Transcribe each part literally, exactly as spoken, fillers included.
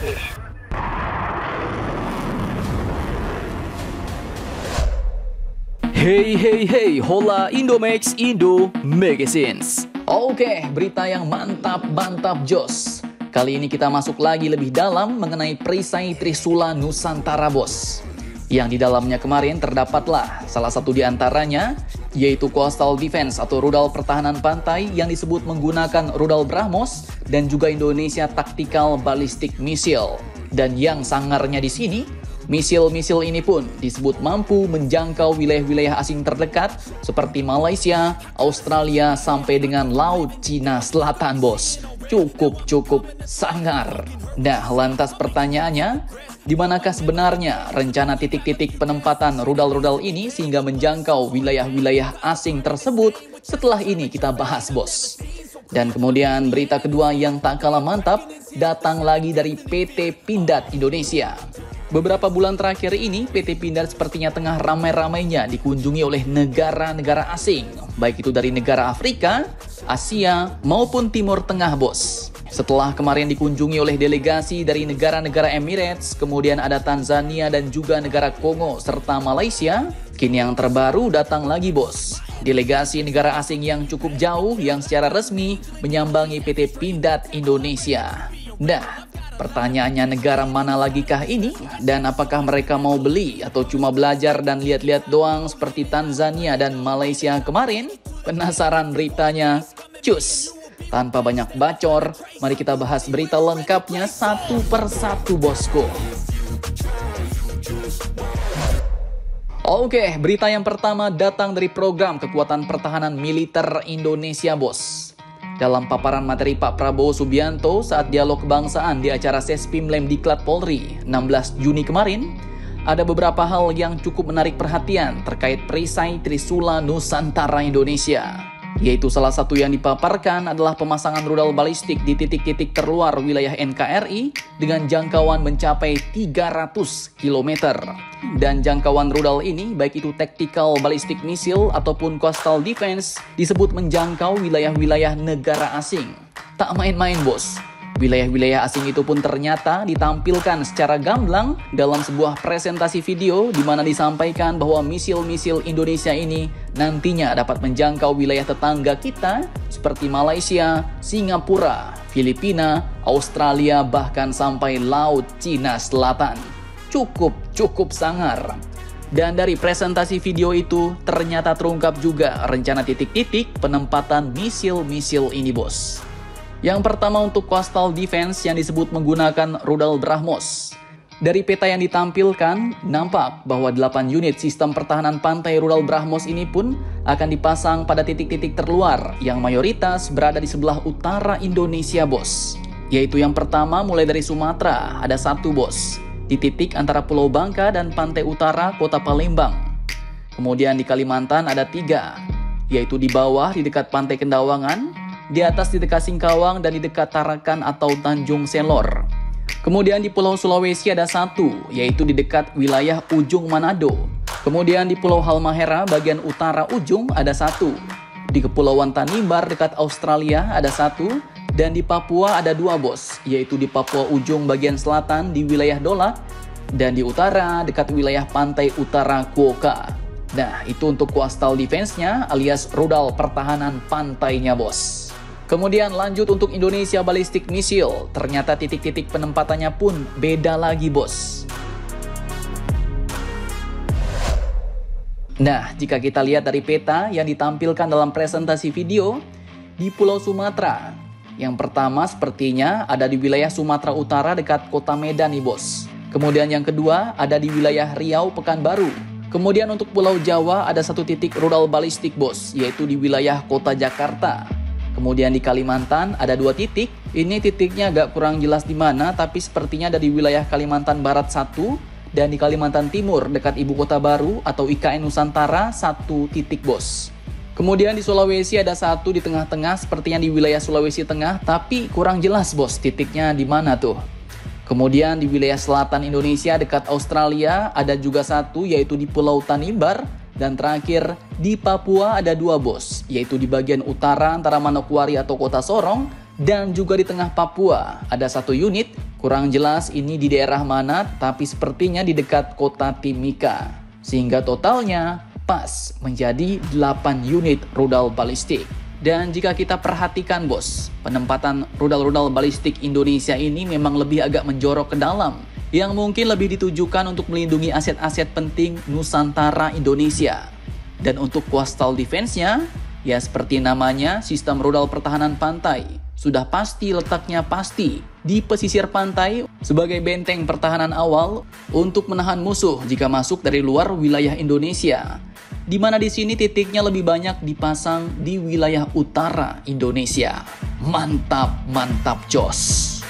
gratis. Hey hey hey, hola Indomax Indo Magazines. Oke, berita yang mantap-mantap jos. Kali ini kita masuk lagi lebih dalam mengenai perisai Trisula Nusantara bos. Yang di dalamnya kemarin terdapatlah salah satu di antaranya, yaitu Coastal Defense atau rudal pertahanan pantai yang disebut menggunakan rudal BrahMos dan juga Indonesia Tactical Ballistic Missile. Dan yang sangarnya di sini, misil-misil ini pun disebut mampu menjangkau wilayah-wilayah asing terdekat seperti Malaysia, Australia, sampai dengan Laut Cina Selatan bos. Cukup-cukup sangar. Nah, lantas pertanyaannya, di manakah sebenarnya rencana titik-titik penempatan rudal-rudal ini sehingga menjangkau wilayah-wilayah asing tersebut? Setelah ini kita bahas bos. Dan kemudian berita kedua yang tak kalah mantap datang lagi dari P T Pindad Indonesia. Beberapa bulan terakhir ini, P T Pindad sepertinya tengah ramai-ramainya dikunjungi oleh negara-negara asing. Baik itu dari negara Afrika, Asia, maupun Timur Tengah, bos. Setelah kemarin dikunjungi oleh delegasi dari negara-negara Emirates, kemudian ada Tanzania dan juga negara Kongo serta Malaysia, kini yang terbaru datang lagi, bos. Delegasi negara asing yang cukup jauh yang secara resmi menyambangi P T Pindad Indonesia. Nah, pertanyaannya negara mana lagikah ini? Dan apakah mereka mau beli atau cuma belajar dan lihat-lihat doang seperti Tanzania dan Malaysia kemarin? Penasaran beritanya? Cus! Tanpa banyak bacor, mari kita bahas berita lengkapnya satu per satu bosku. Oke, berita yang pertama datang dari program kekuatan pertahanan militer Indonesia bos. Dalam paparan materi Pak Prabowo Subianto saat dialog kebangsaan di acara Sespim Lemdiklat Polri enam belas Juni kemarin, ada beberapa hal yang cukup menarik perhatian terkait perisai Trisula Nusantara Indonesia. Yaitu salah satu yang dipaparkan adalah pemasangan rudal balistik di titik-titik terluar wilayah N K R I dengan jangkauan mencapai tiga ratus kilometer. Dan jangkauan rudal ini, baik itu Tactical Ballistic Missile ataupun Coastal Defense, disebut menjangkau wilayah-wilayah negara asing. Tak main-main bos. Wilayah-wilayah asing itu pun ternyata ditampilkan secara gamblang dalam sebuah presentasi video di mana disampaikan bahwa misil-misil Indonesia ini nantinya dapat menjangkau wilayah tetangga kita seperti Malaysia, Singapura, Filipina, Australia, bahkan sampai Laut Cina Selatan. Cukup-cukup sangar. Dan dari presentasi video itu ternyata terungkap juga rencana titik-titik penempatan misil-misil ini bos. Yang pertama untuk Coastal Defense yang disebut menggunakan rudal BrahMos. Dari peta yang ditampilkan, nampak bahwa delapan unit sistem pertahanan pantai rudal BrahMos ini pun akan dipasang pada titik-titik terluar yang mayoritas berada di sebelah utara Indonesia bos. Yaitu yang pertama mulai dari Sumatera, ada satu bos. Di titik antara Pulau Bangka dan pantai utara kota Palembang. Kemudian di Kalimantan ada tiga, yaitu di bawah di dekat pantai Kendawangan, di atas di dekat Singkawang, dan di dekat Tarakan atau Tanjung Selor. Kemudian di Pulau Sulawesi ada satu, yaitu di dekat wilayah ujung Manado. Kemudian di Pulau Halmahera bagian utara ujung ada satu. Di Kepulauan Tanimbar dekat Australia ada satu. Dan di Papua ada dua bos, yaitu di Papua ujung bagian selatan di wilayah Dolak. Dan di utara dekat wilayah pantai utara Kuoka. Nah, itu untuk Coastal Defense-nya alias rudal pertahanan pantainya bos. Kemudian lanjut untuk Indonesia Ballistic Missile, ternyata titik-titik penempatannya pun beda lagi bos. Nah, jika kita lihat dari peta yang ditampilkan dalam presentasi video, di Pulau Sumatera, yang pertama sepertinya ada di wilayah Sumatera Utara dekat kota Medan nih bos. Kemudian yang kedua ada di wilayah Riau, Pekanbaru. Kemudian untuk Pulau Jawa ada satu titik rudal balistik bos, yaitu di wilayah kota Jakarta. Kemudian di Kalimantan ada dua titik. Ini titiknya agak kurang jelas di mana, tapi sepertinya ada di wilayah Kalimantan Barat satu dan di Kalimantan Timur dekat Ibu Kota Baru atau I K N Nusantara satu titik bos. Kemudian di Sulawesi ada satu di tengah-tengah, sepertinya di wilayah Sulawesi Tengah, tapi kurang jelas bos titiknya di mana tuh. Kemudian di wilayah selatan Indonesia dekat Australia ada juga satu, yaitu di Pulau Tanimbar. Dan terakhir, di Papua ada dua bos, yaitu di bagian utara antara Manokwari atau Kota Sorong, dan juga di tengah Papua ada satu unit, Kurang jelas ini di daerah mana, tapi sepertinya di dekat kota Timika. Sehingga totalnya pas menjadi delapan unit rudal balistik. Dan jika kita perhatikan bos, penempatan rudal-rudal balistik Indonesia ini memang lebih agak menjorok ke dalam, yang mungkin lebih ditujukan untuk melindungi aset-aset penting Nusantara Indonesia. Dan untuk coastal defense-nya, ya seperti namanya, sistem rudal pertahanan pantai. Sudah pasti letaknya pasti di pesisir pantai sebagai benteng pertahanan awal untuk menahan musuh jika masuk dari luar wilayah Indonesia. Di mana di sini titiknya lebih banyak dipasang di wilayah utara Indonesia. Mantap, mantap jos.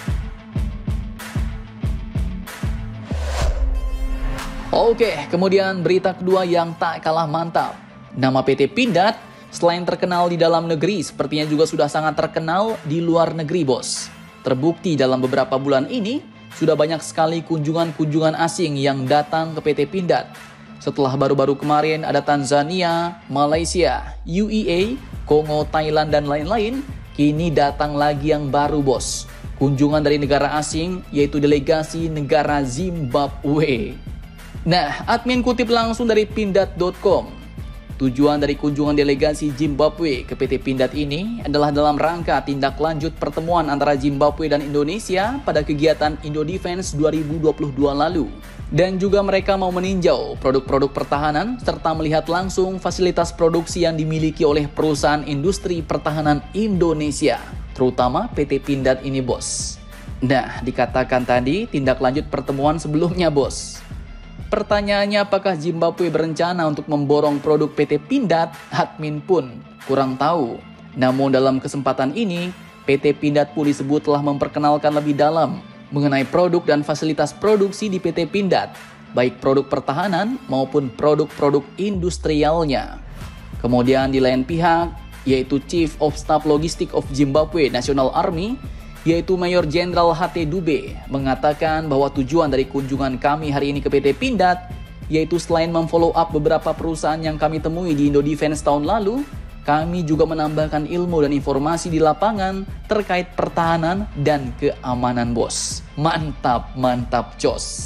Oke, kemudian berita kedua yang tak kalah mantap. Nama P T Pindad selain terkenal di dalam negeri, sepertinya juga sudah sangat terkenal di luar negeri, bos. Terbukti dalam beberapa bulan ini, sudah banyak sekali kunjungan-kunjungan asing yang datang ke P T Pindad. Setelah baru-baru kemarin ada Tanzania, Malaysia, U A E, Kongo, Thailand, dan lain-lain, kini datang lagi yang baru, bos. Kunjungan dari negara asing, yaitu delegasi negara Zimbabwe. Nah, admin kutip langsung dari pindad dot com. Tujuan dari kunjungan delegasi Zimbabwe ke P T Pindad ini adalah dalam rangka tindak lanjut pertemuan antara Zimbabwe dan Indonesia pada kegiatan Indodefense dua ribu dua puluh dua lalu. Dan juga mereka mau meninjau produk-produk pertahanan serta melihat langsung fasilitas produksi yang dimiliki oleh perusahaan industri pertahanan Indonesia, terutama P T Pindad ini, bos. Nah, dikatakan tadi tindak lanjut pertemuan sebelumnya, bos. Pertanyaannya, apakah Zimbabwe berencana untuk memborong produk P T Pindad? Admin pun kurang tahu. Namun dalam kesempatan ini, P T Pindad pun disebut telah memperkenalkan lebih dalam mengenai produk dan fasilitas produksi di P T Pindad, baik produk pertahanan maupun produk-produk industrialnya. Kemudian di lain pihak, yaitu Chief of Staff Logistic of Zimbabwe National Army, yaitu Mayor Jenderal H T Dube, mengatakan bahwa tujuan dari kunjungan kami hari ini ke P T Pindad, yaitu selain memfollow up beberapa perusahaan yang kami temui di Indodefense tahun lalu, kami juga menambahkan ilmu dan informasi di lapangan terkait pertahanan dan keamanan, bos. Mantap, mantap, jos.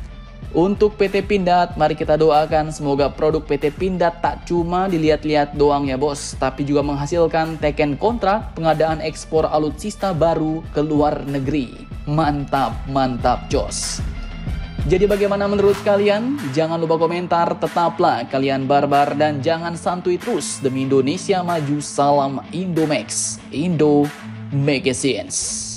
Untuk P T Pindad, mari kita doakan semoga produk P T Pindad tak cuma dilihat-lihat doang ya, bos, tapi juga menghasilkan teken kontrak pengadaan ekspor alutsista baru ke luar negeri. Mantap, mantap, jos. Jadi bagaimana menurut kalian? Jangan lupa komentar, tetaplah kalian barbar dan jangan santuy terus demi Indonesia maju. Salam Indomax, Indo Magazines.